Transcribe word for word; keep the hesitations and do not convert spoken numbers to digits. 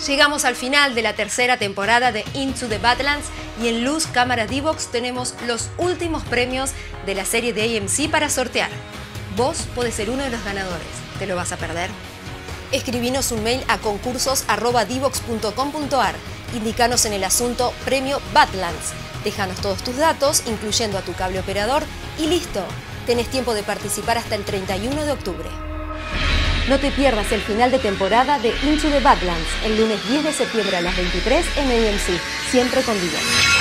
Llegamos al final de la tercera temporada de Into the Badlands y en Luz Cámara D-Box tenemos los últimos premios de la serie de A M C para sortear. Vos podés ser uno de los ganadores. ¿Te lo vas a perder? Escribinos un mail a concursos arroba d box punto com punto a r. Indicanos en el asunto Premio Badlands. Déjanos todos tus datos, incluyendo a tu cable operador, y listo. Tenés tiempo de participar hasta el treinta y uno de octubre. No te pierdas el final de temporada de Into the Badlands, el lunes diez de septiembre a las veintitrés en A M C, siempre con D-Box.